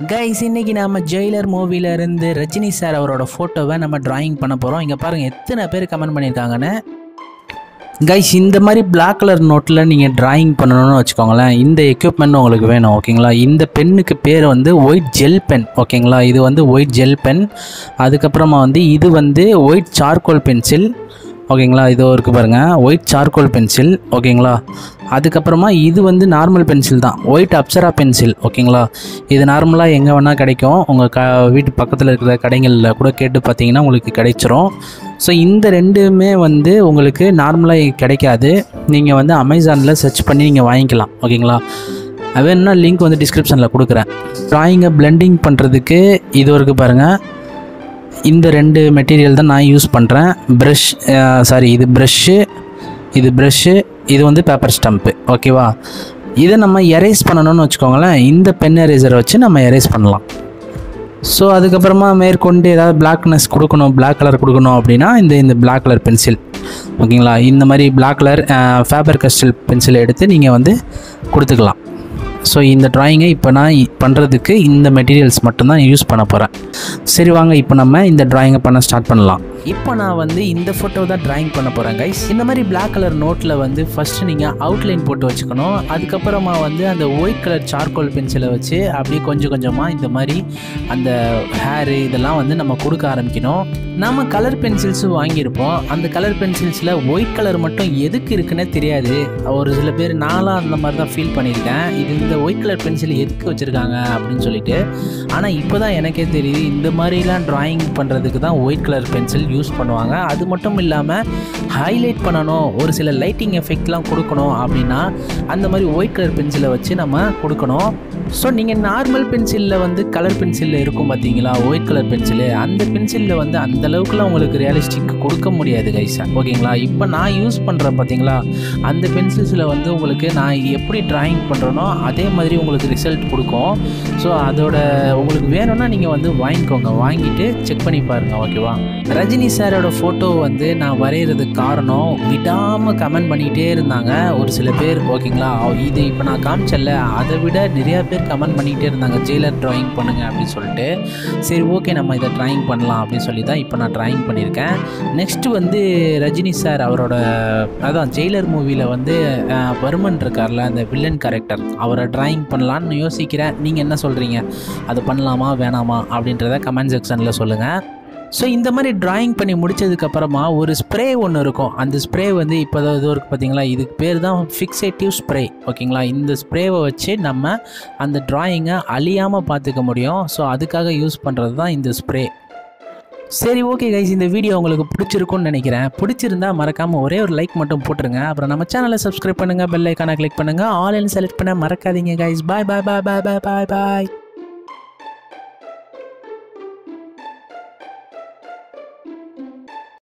Guys இன்னைக்கு நம்ம Jailer மூவில இருந்து ரஜினி சார் அவரோட ஃபோட்டோவை நம்ம டிராயிங் பண்ண போகிறோம். இங்கே பாருங்கள் எத்தனை பேர் கமெண்ட் பண்ணியிருக்காங்கன்னு. கைஸ் இந்த மாதிரி பிளாக் கலர் நோட்டில் நீங்கள் டிராயிங் பண்ணணும்னு வச்சுக்கோங்களேன். இந்த எக்யூப்மெண்ட் உங்களுக்கு வேணும் ஓகேங்களா. இந்த பென்னுக்கு பேர் வந்து ஒயிட் ஜெல் பென் ஓகேங்களா. இது வந்து ஒயிட் ஜெல் பென். அதுக்கப்புறமா வந்து இது வந்து ஒயிட் சார்கோல் பென்சில் ஓகேங்களா. இது இருக்குது பாருங்கள், ஒயிட் சார்கோல் பென்சில் ஓகேங்களா. அதுக்கப்புறமா இது வந்து நார்மல் பென்சில் தான், ஒயிட் அப்சரா பென்சில் ஓகேங்களா. இது நார்மலாக எங்கே வேணால் கிடைக்கும். உங்கள் வீட்டு பக்கத்தில் இருக்கிற கடைகளில் கூட கேட்டு பார்த்தீங்கன்னா உங்களுக்கு கிடைச்சிரும். ஸோ இந்த ரெண்டுமே வந்து உங்களுக்கு நார்மலாக கிடைக்காது. நீங்கள் வந்து அமேசானில் சர்ச் பண்ணி நீங்கள் வாங்கிக்கலாம் ஓகேங்களா. வேணும்னா லிங்க் வந்து டிஸ்கிரிப்ஷனில் கொடுக்குறேன். ட்ராயிங்கை பிளெண்டிங் பண்ணுறதுக்கு இது இருக்குது பாருங்கள். இந்த ரெண்டு மெட்டீரியல் தான் நான் யூஸ் பண்ணுறேன். இது ப்ரஷ்ஷு, இது வந்து பேப்பர் ஸ்டம்ப்பு ஓகேவா. இதை நம்ம எரேஸ் பண்ணணும்னு வச்சுக்கோங்களேன். இந்த பென் எரேசரை வச்சு நம்ம எரேஸ் பண்ணலாம். ஸோ அதுக்கப்புறமா மேற்கொண்டு ஏதாவது பிளாக்னஸ் கொடுக்கணும், பிளாக் கலர் கொடுக்கணும் அப்படின்னா இந்த பிளாக் கலர் பென்சில் ஓகேங்களா. இந்த மாதிரி black colour Faber Castell pencil எடுத்து நீங்கள் வந்து கொடுத்துக்கலாம். ஸோ இந்த ட்ராயிங்கை இப்போ நான் பண்ணுறதுக்கு இந்த மெட்டீரியல்ஸ் மட்டும்தான் யூஸ் பண்ண போகிறேன். சரி வாங்க இப்போ நம்ம இந்த ட்ராயிங்கை பண்ண ஸ்டார்ட் பண்ணலாம். இப்போ நான் வந்து இந்த ஃபோட்டோ தான் ட்ராயிங் பண்ண போகிறேன் கைஸ். இந்த மாதிரி பிளாக் கலர் நோட்டில் வந்து ஃபஸ்ட்டு நீங்கள் அவுட்லைன் போட்டு வச்சுக்கணும். அதுக்கப்புறமா வந்து அந்த ஒயிட் கலர் சார்கோல் பென்சிலை வச்சு அப்படியே கொஞ்சம் கொஞ்சமாக இந்த மாதிரி அந்த ஹேரு இதெல்லாம் வந்து நம்ம கொடுக்க ஆரம்பிக்கணும். நம்ம கலர் பென்சில்ஸும் வாங்கியிருப்போம். அந்த கலர் பென்சில்ஸில் ஒயிட் கலர் மட்டும் எதுக்கு இருக்குன்னே தெரியாது. ஒரு சில பேர் நானும் அந்த மாதிரி தான் ஃபீல் பண்ணியிருக்கேன். இந்த ஒயிட் கலர் பென்சில் எதுக்கு வச்சுருக்காங்க அப்படின்னு சொல்லிட்டு. ஆனால் இப்போ தான் எனக்கே தெரியுது, இந்த மாதிரிலாம் ட்ராயிங் பண்ணுறதுக்கு தான் ஒயிட் கலர் பென்சில் யூஸ் பண்ணுவாங்க. அது மட்டும் இல்லாமல் ஹைலைட் பண்ணணும், ஒரு சில லைட்டிங் எஃபெக்ட்லாம் கொடுக்கணும் அப்படின்னா அந்த மாதிரி ஒயிட் கலர் பென்சிலை வச்சு நம்ம கொடுக்கணும். ஸோ நீங்கள் நார்மல் பென்சிலில் வந்து கலர் பென்சிலில் இருக்கும் பார்த்தீங்களா, ஒயிட் கலர் பென்சிலு, அந்த பென்சிலில் வந்து அந்தளவுக்குலாம் உங்களுக்கு ரியலிஸ்டிக் கொடுக்க முடியாது கைஸா ஓகேங்களா. இப்போ நான் யூஸ் பண்ணுறேன் பார்த்தீங்களா, அந்த பென்சில்ஸில் வந்து உங்களுக்கு நான் எப்படி ட்ராயிங் பண்ணுறேனோ அதே மாதிரி உங்களுக்கு ரிசல்ட் கொடுக்கும். ஸோ அதோட உங்களுக்கு வேணும்னா நீங்கள் வந்து வாங்கிக்கோங்க, வாங்கிட்டு செக் பண்ணி பாருங்கள் ஓகேவா. ரஜினி சாரோட ஃபோட்டோ வந்து நான் வரைகிறதுக்கு காரணம் விடாமல் கமெண்ட் பண்ணிக்கிட்டே இருந்தாங்க ஒரு சில பேர் ஓகேங்களா. இது இப்போ நான் காமிச்சல அதை விட நிறையா பேர் கமெண்ட் பண்ணிக்கிட்டே இருந்தாங்க, ஜெயிலர் ட்ராயிங் பண்ணுங்கள் அப்படின்னு சொல்லிட்டு. சரி ஓகே நம்ம இதை ட்ராயிங் பண்ணலாம் அப்படின்னு சொல்லி தான் இப்போ நான் ட்ராயிங் பண்ணியிருக்கேன். நெக்ஸ்ட்டு வந்து ரஜினி சார் அவரோட அதான் ஜெயிலர் மூவியில் வந்து வருமன் இருக்கார்ல, அந்த வில்லன் கேரக்டர், அவரை ட்ராயிங் பண்ணலான்னு யோசிக்கிறேன். நீங்கள் என்ன சொல்கிறீங்க, அது பண்ணலாமா வேணாமா அப்படின்றத கமெண்ட் செக்ஷனில் சொல்லுங்கள். ஸோ இந்த மாதிரி ட்ராயிங் பண்ணி முடித்ததுக்கப்புறமா ஒரு ஸ்ப்ரே ஒன்று இருக்கும். அந்த ஸ்ப்ரே வந்து இப்போ தான் இது இருக்குது பார்த்தீங்களா, இதுக்கு பேர் தான் ஃபிக்ஸேட்டிவ் ஸ்ப்ரே ஓகேங்களா. இந்த ஸ்ப்ரேவை வச்சு நம்ம அந்த ட்ராயிங்கை அழியாமல் பார்த்துக்க முடியும். ஸோ அதுக்காக யூஸ் பண்ணுறது தான் இந்த ஸ்ப்ரே. சரி ஓகே கைஸ், இந்த வீடியோ உங்களுக்கு பிடிச்சிருக்குன்னு நினைக்கிறேன். பிடிச்சிருந்தா மறக்காமல் ஒரே ஒரு லைக் மட்டும் போட்டுருங்க. அப்புறம் நம்ம சேனலை சப்ஸ்கிரைப் பண்ணுங்கள், பெல் ஐக்கானை கிளிக் பண்ணுங்கள், ஆல் செலக்ட் பண்ண மறக்காதீங்க கைஸ். பாய் பாய் பாய் பாய் பாய் பாய் பாய்.